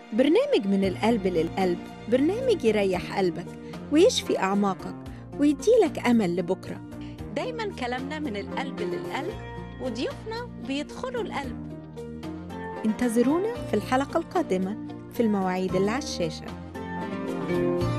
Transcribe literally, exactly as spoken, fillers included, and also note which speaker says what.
Speaker 1: برنامج من القلب للقلب، برنامج يريح قلبك ويشفي أعماقك ويديلك أمل لبكرة.
Speaker 2: دايما كلامنا من القلب للقلب وضيوفنا بيدخلوا القلب.
Speaker 1: انتظرونا في الحلقة القادمة في المواعيد اللي على الشاشة.